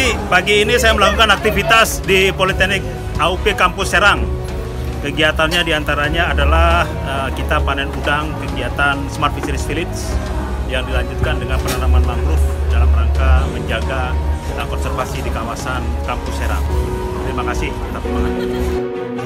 pagi ini saya melakukan aktivitas di Politeknik AUP Kampus Serang. Kegiatannya diantaranya adalah kita panen udang, kegiatan Smart Fisheries Village yang dilanjutkan dengan penanaman mangrove dalam rangka menjaga konservasi di kawasan Kampus Serang. Terima kasih, tetap semangat.